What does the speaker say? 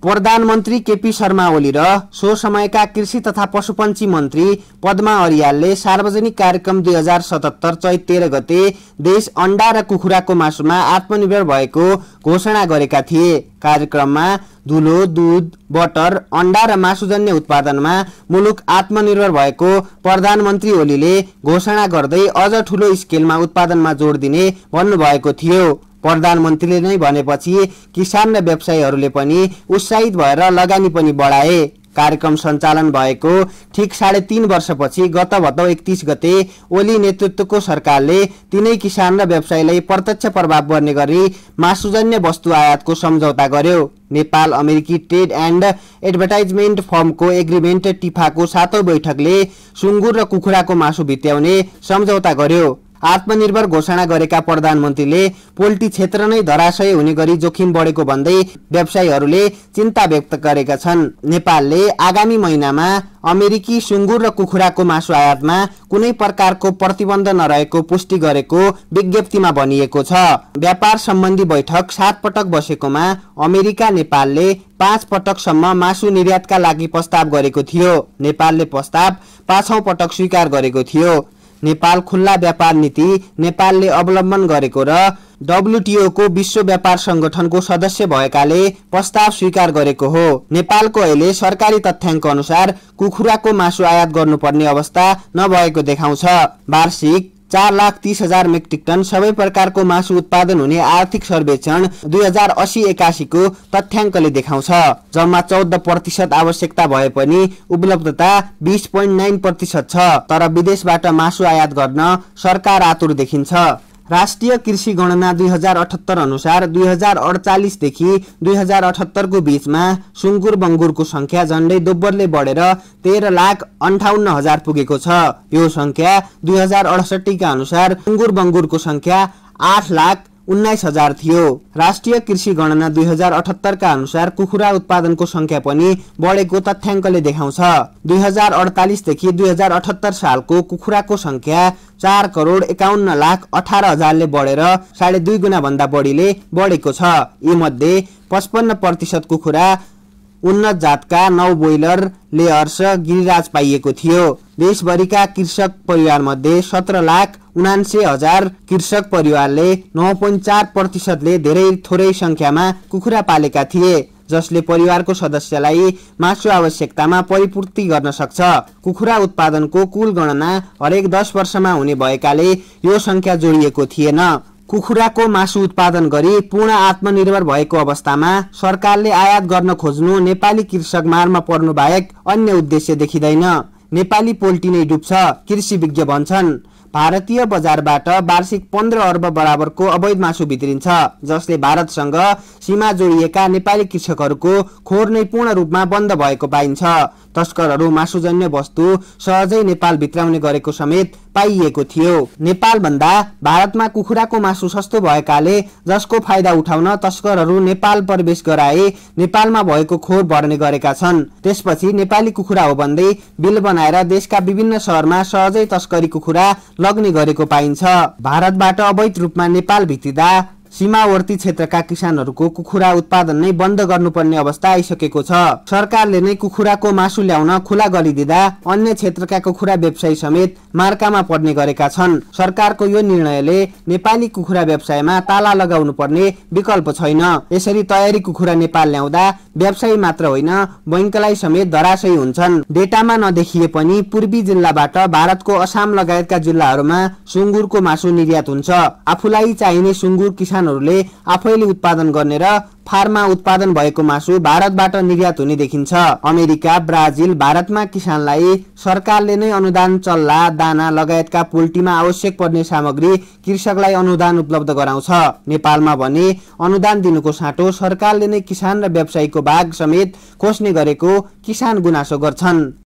प्रधानमन्त्री केपी शर्मा ओली र सो समयका कृषि तथा पशुपन्छी मन्त्री पद्मा अर्यालले सार्वजनिक कार्यक्रम 2077 चैत 13 गते देश अण्डा र कुखुराको मासुमा आत्मनिर्भर भएको घोषणा गरेका थिए। कार्यक्रममा धुलो, दूध, बटर, अण्डा र मासुजन्य उत्पादनमा मुलुक आत्मनिर्भर भएको प्रधानमन्त्री ओलीले घोषणा गर्दै अझ ठूलो स्केलमा उत्पादनमा जोड दिने भन्नुभएको थियो। प्रधानमन्त्रीले नै भनेपछि किसान र व्यवसायीहरूले पनि उत्साहित भएर लगानी पनि बढाए। कार्यक्रम सञ्चालन भएको ठीक 3.5 वर्षपछि गत भदौ 31 गते ओली नेतृत्वको सरकारले तीनै किसान र व्यवसायीलाई प्रत्यक्ष प्रभाव पर्ने गरी मासुजन्य वस्तु आयातको सम्झौता गर्यो। नेपाल अमेरिकी ट्रेड एन्ड एडभर्टाइजमेन्ट फर्मको एग्रिमेन्ट टिफाको 7औं बैठकले सुँगुर र कुखुराको मासु भित्याउने सम्झौता गर्यो। आत्मनिर्भर घोषणा गरेका प्रधानमन्त्रीले पोल्ट्री क्षेत्र नै धराशयी हुने गरी जोखिम बढेको भन्दै व्यवसायीहरूले चिन्ता व्यक्त गरेका छन्। नेपालले आगामी महिनामा अमेरिकी सुँगुर र कुखुराको मासु आयातमा कुनै प्रकारको प्रतिबन्ध नरहेको पुष्टि गरेको विज्ञप्तिमा भनिएको छ। व्यापार सम्बन्धी बैठक 7 पटक बसेकोमा अमेरिका नेपालले 5 पटकसम्म मासु निर्यातका लागि प्रस्ताव गरेको थियो। नेपालले प्रस्ताव 5औं पटक स्वीकार गरेको थियो। नेपाल खुल्ला व्यापार नीति नेपालले अवलम्बन गरेको र WTO को विश्व व्यापार संगठनको सदस्य भएकाले प्रस्ताव स्वीकार गरेको हो। नेपालको अहिले सरकारी तथ्याङ्क अनुसार कुखुराको मासु आयात गर्नुपर्ने अवस्था नभएको देखाउँछ। वार्षिक 4,30,000 मेट्रिक टन सबै प्रकारको मासु उत्पादन हुने आर्थिक सर्वेक्षण 2080-81 को तथ्याङ्कले देखाउँछ। जम्मा 14% आवश्यकता भए पनि उपलब्धता 20.9% छ। तर विदेशबाट मासु आयात गर्न सरकार आतुर देखिन्छ। राष्ट्रिय कृषि गणना 2078 अनुसार 2048 देखि 2078 को बीचमा सुँगुर बङ्गुरको संख्या झण्डै दोब्बरले बढेर 13,58,000 पुगेको छ। यो संख्या 2068 का अनुसार सुँगुर बङ्गुरको संख्या 8,19,000 थियो। राष्ट्रिय कृषि गणना 2078 का अनुसार कुखुरा उत्पादनको संख्या पनि बढेको तथ्याङ्कले देखाउँछ। 2048 देखि 2078 सालको कुखुराको संख्या 4,51,18,000 ले बढेर 2.5 गुणा भन्दा बढीले बढेको छ। यी मध्ये 55% कुखुरा उन्नत जातका 9 ब्रोइलर लेयर्स गिरिराज पाइएको थियो। देशभरिका कृषक परिवार मध्ये 17,79,000 कृषक परिवारले 9.4% ले धेरै थोरै संख्यामा कुखुरा पालेका थिए, जसले परिवारको सदस्यलाई मासु आवश्यकतामा परिपूर्ति गर्न सक्छ। कुखुरा उत्पादनको कुल गणना हरेक 10 वर्षमा हुने भएकाले यो संख्या जोडिएको थिएन। कुखुराको मासु उत्पादन गरी पूर्ण आत्मनिर्भर भएको अवस्थामा सरकारले आयात गर्न खोज्नु नेपाली कृषक मारमा पर्नु बाहेक अन्य उद्देश्य देखिँदैन। नेपाली पोल्ट्री नै डुब्छ, कृषि विज्ञ भन्छन्। भारतीय बजारबाट वार्षिक 15 अर्ब बराबरको अवैध मासु भित्रिन्छ, जसले भारतसँग सीमा जोडिएका नेपाली कृषकहरूको खोर नै पूर्ण रूपमा बन्द भएको पाइन्छ। तस्करहरू मासुजन्य वस्तु सहजै नेपाल भित्राउने गरेको समेत पाइएको थियो। नेपाल भन्दा भारतमा कुखुराको मासु सस्तो भएकाले जसको फाइदा उठाउन तस्करहरू नेपाल प्रवेश गराए नेपालमा भएको खोर भर्ने गरेका छन्। त्यसपछि नेपाली कुखुरा हो भन्दै बिल बनाएर देशका विभिन्न शहरमा सहजै तस्करी कुखुरा लग्ने गरेको पाइन्छ। भारतबाट अवैध रूपमा नेपाल भित्रिदा सीमावर्ती क्षेत्रका किसानहरूको कुखुरा उत्पादन नै बन्द गर्नुपर्ने अवस्था आइसकेको छ। सरकारले नै कुखुराको मासु ल्याउन खुला गरिदिँदा अन्य क्षेत्रका कुखुरा व्यवसायी समेत मार्कामा पर्ने गरेका छन्। सरकारको यो निर्णयले नेपाली कुखुरा व्यवसायमा ताला लगाउनु पर्ने विकल्प छैन। यसरी तयारी कुखुरा नेपाल ल्याउँदा व्यवसायी मात्र होइन बैंकलाई समेत धराशयी हुन्छन्। डेटामा नदेखिए पनि पूर्वी जिल्लाबाट भारतको असम लगायतका जिल्लाहरूमा सुँगुरको मासु निर्यात हुन्छ। आफूलाई चाहिने सुँगुर किसानहरूले आफैले उत्पादन गर्ने र फार्ममा उत्पादन भएको मासु भारतबाट निर्यात हुने देखिन्छ। अमेरिका, ब्राजिल, भारतमा किसानलाई सरकारले नै अनुदान चल्ला, दाना लगायतका पोल्ट्रीमा आवश्यक पर्ने सामग्री कृषकलाई अनुदान उपलब्ध गराउँछ। नेपालमा भने अनुदान दिनुको साटो सरकारले नै किसान र व्यवसायीको भाग समेत खोज्ने गरेको किसान गुनासो गर्छन्।